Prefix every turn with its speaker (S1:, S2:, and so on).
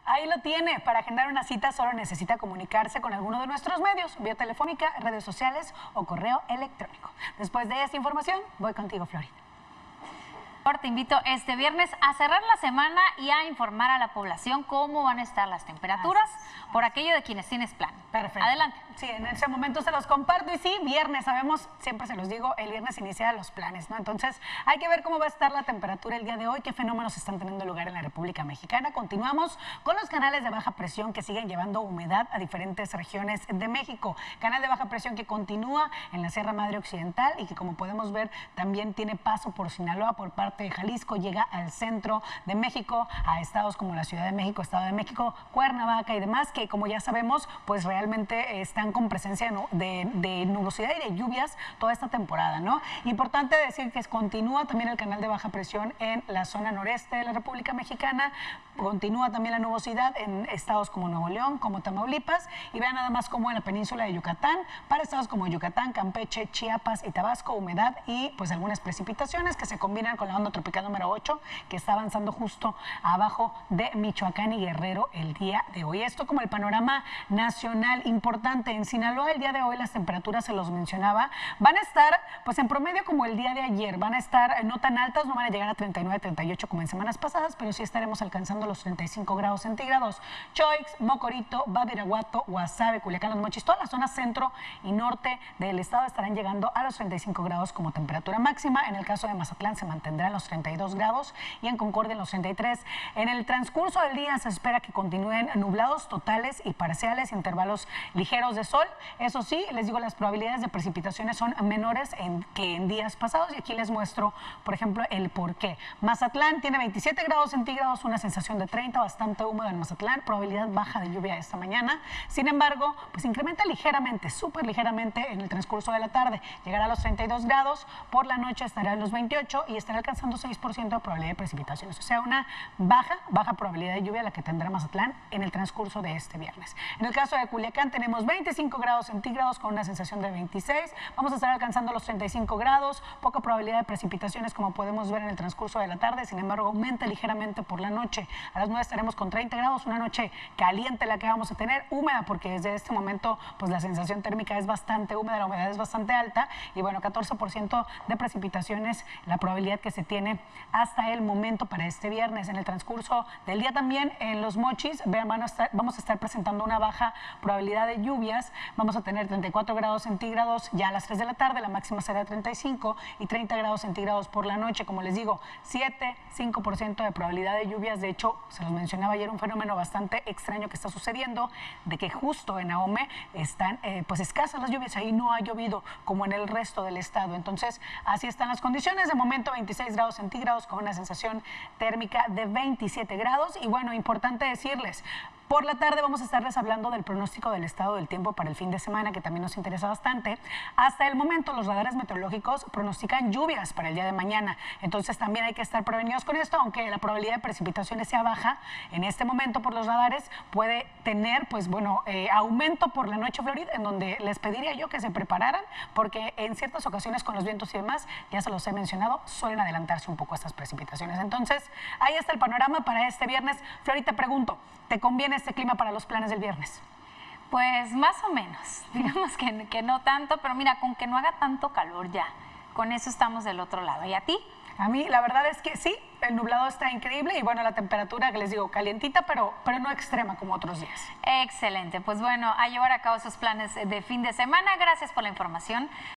S1: Ahí lo tiene. Para agendar una cita solo necesita comunicarse con alguno de nuestros medios, vía telefónica, redes sociales o correo electrónico. Después de esta información, voy contigo, Florida.
S2: Te invito este viernes a cerrar la semana y a informar a la población cómo van a estar las temperaturas por aquello de quienes tienes plan.
S1: Perfecto.
S2: Adelante.
S1: Sí, en ese momento se los comparto y sí, viernes, sabemos, siempre se los digo, el viernes inicia los planes, ¿no? Entonces hay que ver cómo va a estar la temperatura el día de hoy, qué fenómenos están teniendo lugar en la República Mexicana. Continuamos con los canales de baja presión que siguen llevando humedad a diferentes regiones de México. Canal de baja presión que continúa en la Sierra Madre Occidental y que, como podemos ver, también tiene paso por Sinaloa, por parte de Jalisco, llega al centro de México, a estados como la Ciudad de México, Estado de México, Cuernavaca y demás, que como ya sabemos, pues realmente están con presencia de nubosidad y de lluvias toda esta temporada, ¿no? Importante decir que continúa también el canal de baja presión en la zona noreste de la República Mexicana, continúa también la nubosidad en estados como Nuevo León, como Tamaulipas, y vean nada más como en la península de Yucatán, para estados como Yucatán, Campeche, Chiapas y Tabasco, humedad y pues algunas precipitaciones que se combinan con la onda tropical número 8, que está avanzando justo abajo de Michoacán y Guerrero el día de hoy. Esto como el panorama nacional. Importante, en Sinaloa el día de hoy las temperaturas, se los mencionaba, van a estar pues en promedio como el día de ayer, van a estar no tan altas, no van a llegar a 39, 38 como en semanas pasadas, pero sí estaremos alcanzando los 35 grados centígrados. Choix, Mocorito, Badiraguato, Guasave, Culiacán, Los Mochis, toda la zona centro y norte del estado estarán llegando a los 35 grados como temperatura máxima. En el caso de Mazatlán se mantendrá en los 32 grados y en Concordia en los 33. En el transcurso del día se espera que continúen nublados totales y parciales, intervalos ligeros de sol. Eso sí, les digo, las probabilidades de precipitaciones son menores que en días pasados y aquí les muestro, por ejemplo, el por qué. Mazatlán tiene 27 grados centígrados, una sensación de 30, bastante húmedo en Mazatlán, probabilidad baja de lluvia esta mañana. Sin embargo, pues incrementa ligeramente, súper ligeramente en el transcurso de la tarde. Llegará a los 32 grados, por la noche estará en los 28 y estará alcanzando 6% de probabilidad de precipitaciones. O sea, una baja probabilidad de lluvia la que tendrá Mazatlán en el transcurso de este viernes. En el caso de Culiacán tenemos 25 grados centígrados con una sensación de 26. Vamos a estar alcanzando los 35 grados, poca probabilidad de precipitaciones como podemos ver en el transcurso de la tarde. Sin embargo, aumenta ligeramente por la noche. A las 9 estaremos con 30 grados, una noche caliente la que vamos a tener, húmeda porque desde este momento pues la sensación térmica es bastante húmeda, la humedad es bastante alta y bueno, 14% de precipitaciones la probabilidad que se tiene hasta el momento para este viernes. En el transcurso del día también en Los Mochis, vean, vamos a estar presentando una baja probabilidad de lluvias. Vamos a tener 34 grados centígrados ya a las 3 de la tarde, la máxima será 35 y 30 grados centígrados por la noche. Como les digo, 5% de probabilidad de lluvias. De hecho, se los mencionaba ayer, un fenómeno bastante extraño que está sucediendo, de que justo en Ahome están pues escasas las lluvias, ahí no ha llovido como en el resto del estado. Entonces, así están las condiciones. De momento, 26 grados centígrados con una sensación térmica de 27 grados. Y bueno, importante decirles, por la tarde vamos a estarles hablando del pronóstico del estado del tiempo para el fin de semana, que también nos interesa bastante. Hasta el momento los radares meteorológicos pronostican lluvias para el día de mañana, entonces también hay que estar prevenidos con esto, aunque la probabilidad de precipitaciones sea baja. En este momento por los radares puede tener pues bueno, aumento por la noche, Florida, en donde les pediría yo que se prepararan, porque en ciertas ocasiones con los vientos y demás, ya se los he mencionado, suelen adelantarse un poco estas precipitaciones. Entonces ahí está el panorama para este viernes. Florida, te pregunto, ¿te conviene este clima para los planes del viernes?
S2: Pues más o menos, digamos que no tanto, pero mira, con que no haga tanto calor ya, con eso estamos del otro lado. ¿Y a ti?
S1: A mí la verdad es que sí, el nublado está increíble y bueno, la temperatura que les digo, calientita, pero no extrema como otros días.
S2: Excelente, pues bueno, a llevar a cabo esos planes de fin de semana. Gracias por la información.